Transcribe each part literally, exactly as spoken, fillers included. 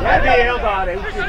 Jebi je, Eldare, uči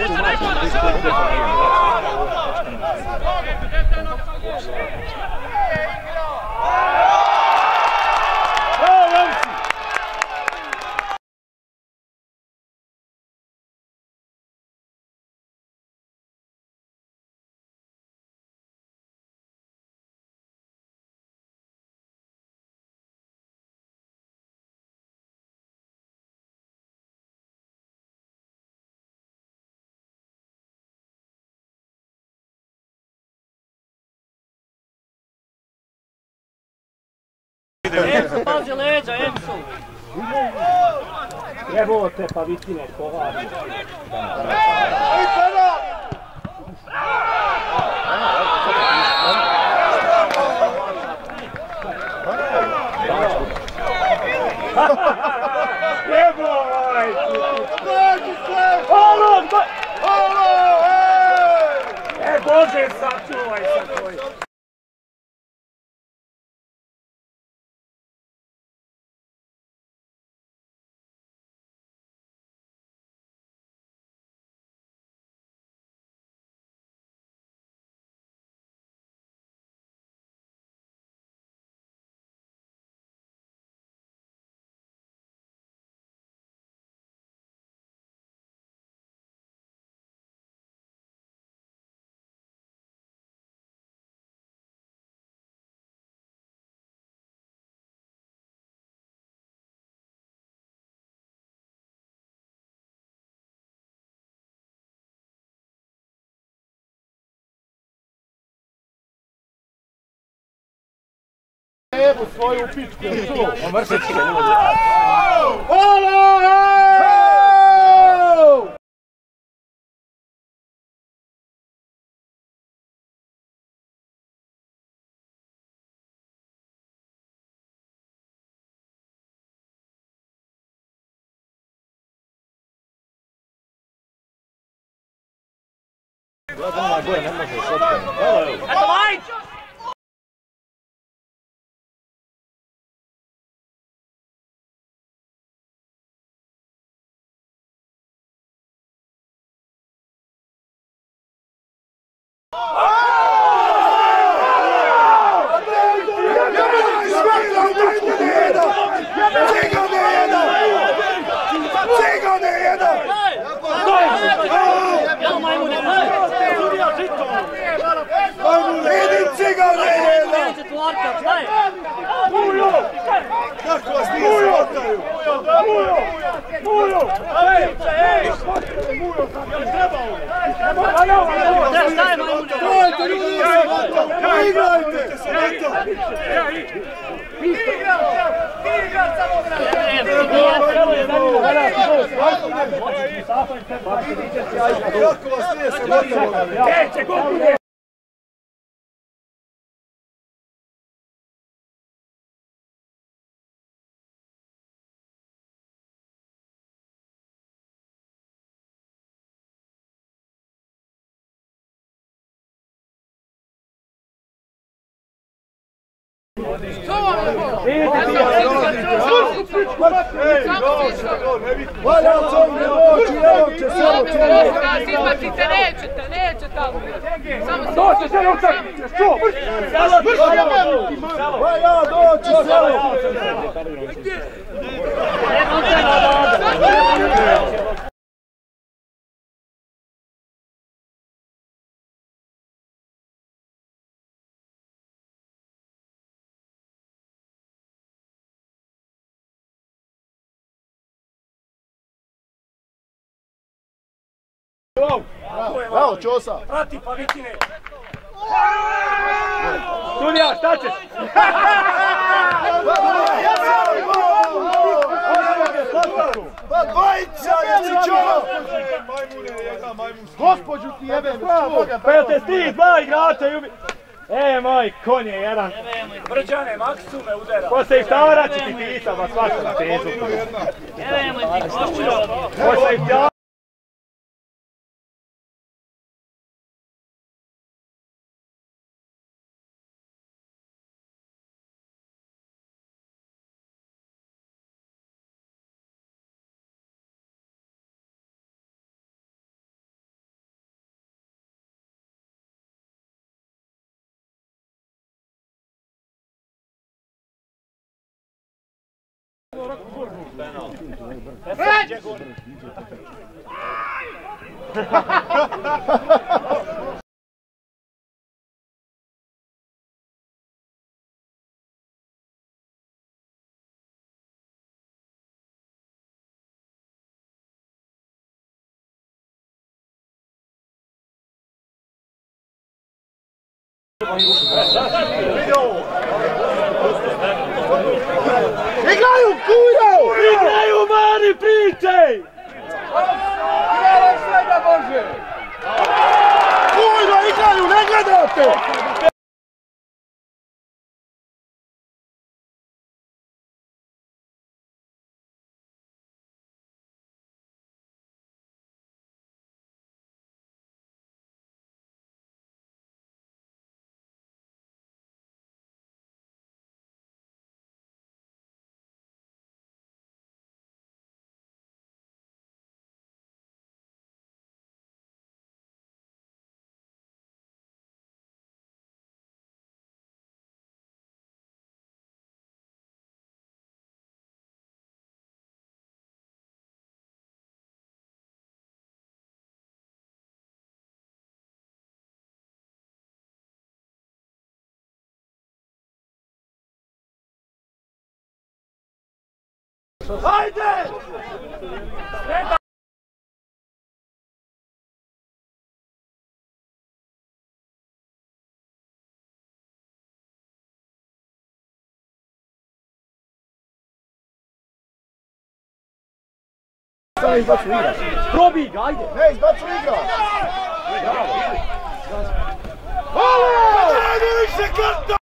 Emsu, pazi leđa, Emsu! Jebote, pa vitine, kovari. Jeboj! Halo! Halo! E, Bože, sačuvaj se tvoj! Evo svoju pičku, čuo? A mršeć će ljudi. Halo! Gledaj, gore, ne može šopiti. Eto, Lajć! Mujo! Kako vas nije svataju? Mujo! Mujo! Ej! Ej! Mujo sam, jel treba ovo? Trojte ljudi nije svatao! Igrajte! Igram! Igram samo Kako vas nije svatao? Neće, koliko Izbacite, nećete, neće tamo. Doći se ručak! Što? Ja, doći se! Bravo, Ćosa! Prati pa vitine! Dunja, šta ćeš? Pa dvojica, jesi čuo? Gospođu ti jebem, čuo? Pa jel te stih dva igrača i ubi... E, moj konje, jedan. Brđane, Maksume udara. Posle iftara će ti pisat, ba svako na tezu. Posle iftara. Igraju, kujo! Igraju mani priče! Igraju sve da može! Kujo, igraju, ne gledate! Hajde! Probij ga, ajde! Ne, izbacu igra! Halo! Ajde više karta!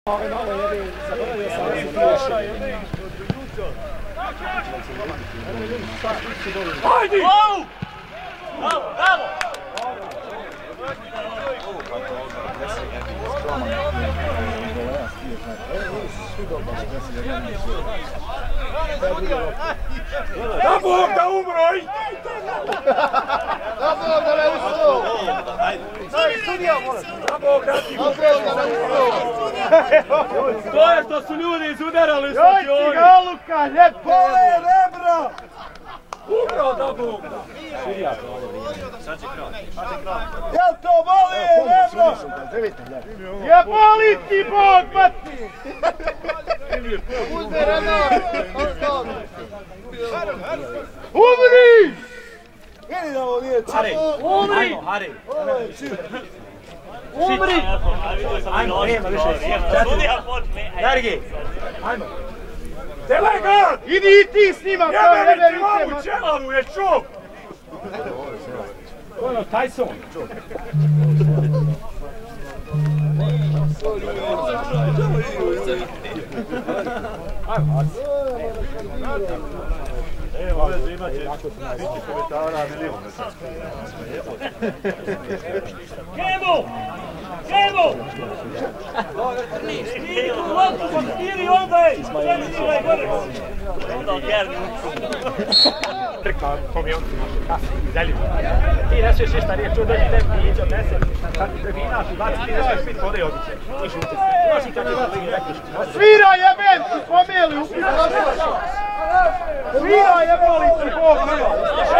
Hajdi! Bravo! Bravo! Da Bog da umroj! Da Bog da ne ušlo! Da Bog da ti umroj! To je što su ljudi izudarali s Joj ti ga Luka, lijepo! Pole rebra! Umro da Bog da! Jel to boli rebro? Je boli ti Bog, mati! Uzde Renato, ostalo! Umri! Vidi da ovo nije čak! Umri! Umri! Ajmo, nema više. Dargi! Ajmo! Delegat! Idi i ti s njima, kao Jebe jebe mi ti mamu čelavu, je čup! Ono, Tyson. Evo, veze imat će biti komentara milijun. Kemo! Kemo! Stiri u loptu, stiri onda je! Stiri gore! Onda odjerni. Trka pomionci naše, zelju. Ti ne smiješ ništa nije čuo, dođi tebi ići odnese. Kad ti prebinaš i baci, ti ne smiješ pit vode i odliče. I šuti. Imaš i kad ti baci i rekiš. Svira jeben ti pomijeli, upisa! Svira jebali ti Bog, nema!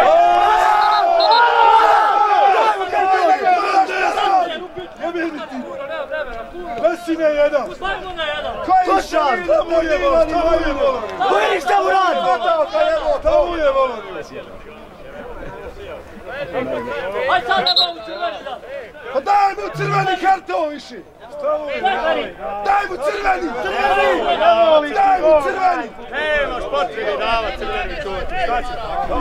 Jebeni ti! Vesine jedan! Stavimo na jedan! Koji šar? Tamo je volon! Tamo je volon! Koji šta mu radi? Tamo je volon! Aj sad nema u crveni da! Pa daj mu crveni karton više! Daj mu crveni! Daj mu crveni! Nemaš potrebe dava crveni čuvati. Šta će?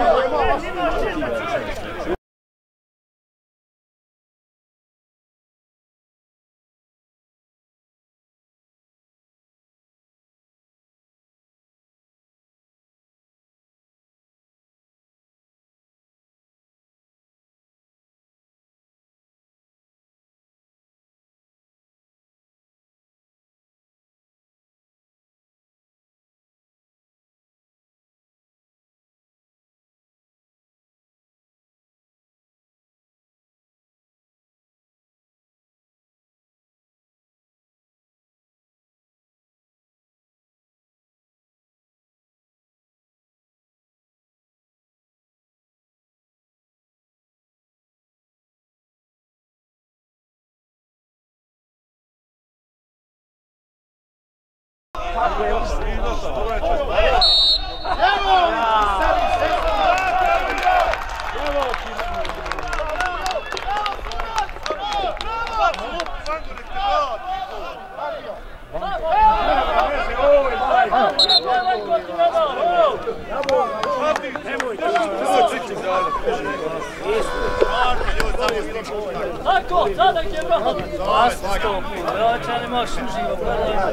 Tako, sada će bravo! Asistom! Vraća, ne možeš uživo, gledaj.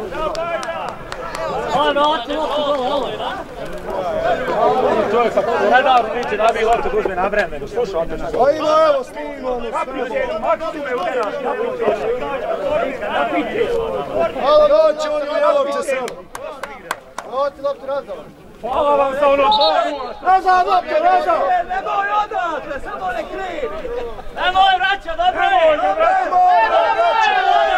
Aj, vrati loptu dole, ovo je, da? Čovjek sa radaru neće da bi loptu dužbe na vremenu. Slušaj ovdje na Pa ima, evo, snimamo, snimamo. Maksimume udaraš, napite. Hvala, doći on i evo će se. Ovo ti loptu Razava. Hvala vam za ono dva. Razava loptu, Razava! Nemoj odatle, samo ne krivi! Nemoj vraća, dobro je! Nemoj vraća!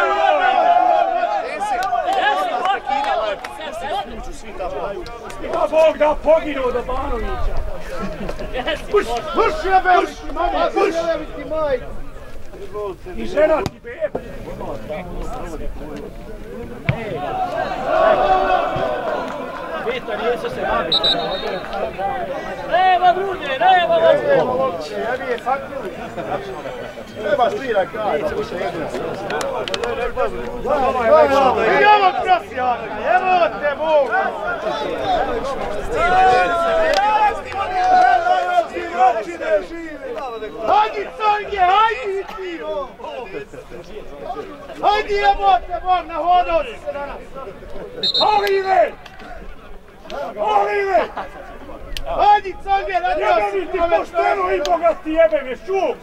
Da Bog da poginu do Banovića. Puš, puš jebe! Mama, puš! Jebe ti maj! I žena ti bebe. Petar, jesu se babi. Nema druge, nema druge! Jebi je sakrili. Treba svira kraj, da više jedinu. I ovo prosjaka, evo te Bog! domaćine žive! Hajdi, Songe, hajdi ti! Hajdi, jebote, Bog, nahodao si se danas! Olive! Olive! Hajdi, Songe, nadio si! Jebem ti pošteno i Boga ti jebem, ješ čuo?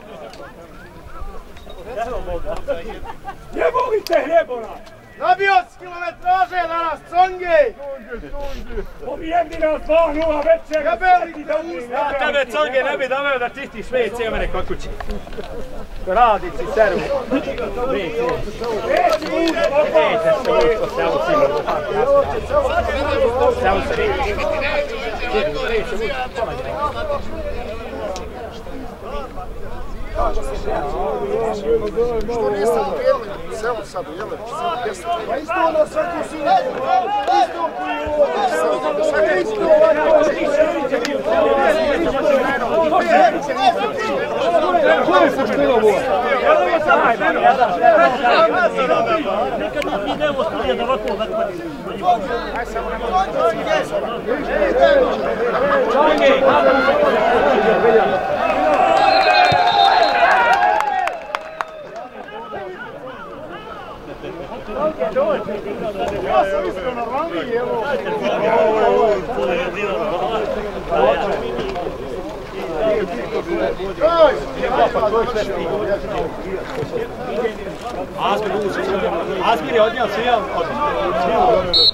Jebo li te hljebona? Nabio si kilometraže danas, Songe! Pobijemni nas dva nula večer! Jebeli ti da usta! Ja tebe, Conge, ne bi doveo da čistiš sve i cijemene kod kuće. Radici, servu. Neće usta! Neće se usko, se ovo sigurno. Se ovo se neće. Neće usko, pomađe neko. Što nije sad u Berlinu, selo sad u Jelenić, sad u Pjesnu. Pa isto ono svaku sinu, isto koji u ovo. Svaka isto Koje se štilo ovo? Nekad nas mi idemo studija da ovako zakladimo. Ja sam isto normalniji, evo. Asmir je odnijel svijem.